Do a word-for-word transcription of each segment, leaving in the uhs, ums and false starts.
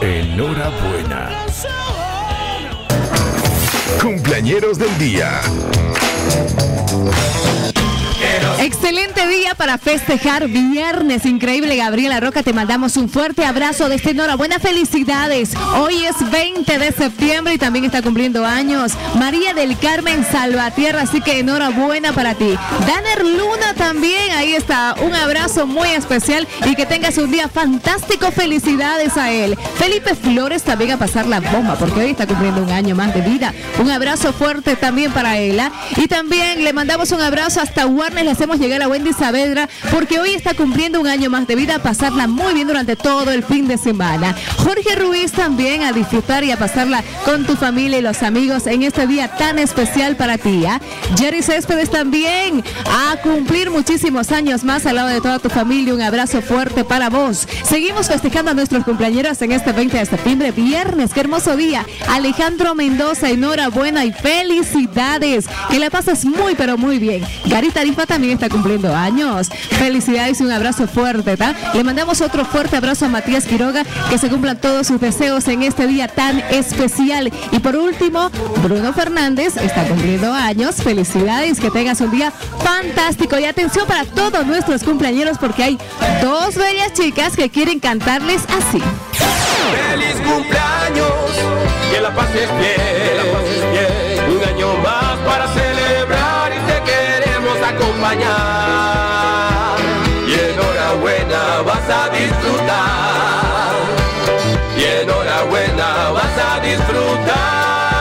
Enhorabuena. Cumpleañeros del día. Excelente día para festejar viernes. Increíble, Gabriela Roca, te mandamos un fuerte abrazo de este enhorabuena, felicidades. Hoy es veinte de septiembre y también está cumpliendo años María del Carmen Salvatierra, así que enhorabuena para ti. Daner Luna también, ahí está, un abrazo muy especial y que tengas un día fantástico, felicidades a él. Felipe Flores también a pasar la bomba porque hoy está cumpliendo un año más de vida. Un abrazo fuerte también para él, ¿eh? Y también le mandamos un abrazo hasta Warnes, le hacemos llegar a Wendy Saavedra porque hoy está cumpliendo un año más de vida, a pasarla muy bien durante todo el fin de semana. Jorge Ruiz también a disfrutar y a pasarla con tu familia y los amigos en este día tan especial para ti, ¿eh? Jerry Céspedes también a cumplir muchísimos años más al lado de toda tu familia, un abrazo fuerte para vos. Seguimos festejando a nuestros cumpleañeros en este veinte de septiembre, viernes, qué hermoso día. Alejandro Mendoza, enhorabuena y felicidades, que la pases muy pero muy bien. Gary Tarifa también está cumpliendo años, felicidades y un abrazo fuerte, ¿tá? Le mandamos otro fuerte abrazo a Matías Quiroga, que se cumplan todos sus deseos en este día tan especial. Y por último, Bruno Fernández está cumpliendo años, felicidades, que tengas un día fantástico. Y atención para todos nuestros cumpleañeros porque hay dos bellas chicas que quieren cantarles así. ¡Feliz cumpleaños! Que la pases bien, que la pases bien. Un año más para celebrar y te queremos acompañar. Y enhorabuena, vas a disfrutar. Y enhorabuena, vas a disfrutar.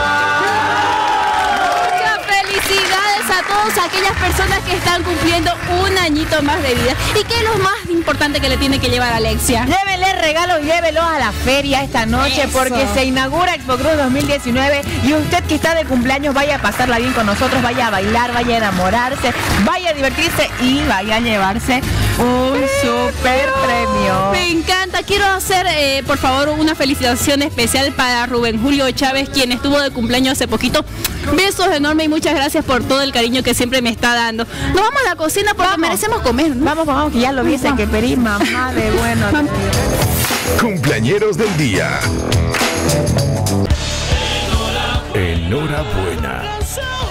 Todas aquellas personas que están cumpliendo un añito más de vida. ¿Y qué es lo más importante que le tiene que llevar a Alexia? Llévele regalos, llévelos a la feria esta noche. Eso. Porque se inaugura Expo Cruz dos mil diecinueve y usted que está de cumpleaños vaya a pasarla bien con nosotros, vaya a bailar, vaya a enamorarse, vaya a divertirse y vaya a llevarse un super premio. Me encanta. Quiero hacer, eh, por favor, una felicitación especial para Rubén Julio Chávez, quien estuvo de cumpleaños hace poquito. Besos enormes y muchas gracias por todo el cariño que siempre me está dando. Nos vamos a la cocina porque vamos. merecemos comer, ¿no? Vamos, vamos, que ya lo viste, que pedí mamá de bueno. Cumpleañeros del día. Enhorabuena.